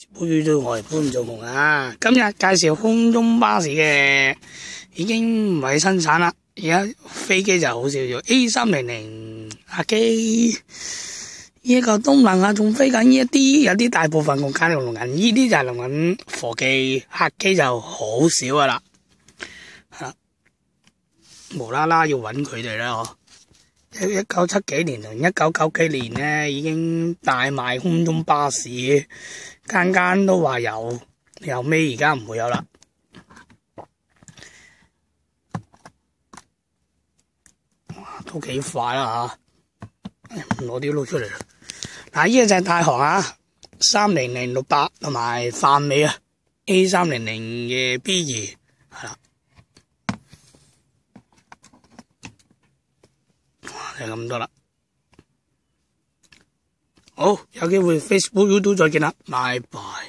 杯都我係潘祖紅啊！今日介紹空中巴士嘅，已經唔係生產啦。而家飛機就好少咗 A300客機，呢一個東南亞仲飛緊呢一啲，有啲大部分國家用緊，呢啲就係用緊貨機，客機就好少噶啦。無啦啦要揾佢哋啦，嗬！1970幾年同1990幾年咧，已經大賣空中巴士，間間都話有，後尾而家唔會有啦。都幾快啦嚇！攞啲撈出嚟啦。嗱，呢個就係大韓啊，30068同埋泛美啊 A300嘅 B2係啦。就咁多啦。好，有機會 Facebook、YouTube 再見啦，拜拜。